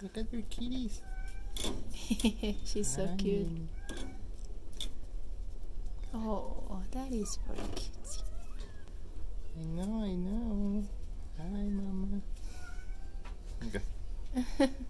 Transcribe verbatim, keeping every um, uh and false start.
Look at your kitties. She's so cute. Oh, that is very cute. I know, I know. Hi, Mama. Okay.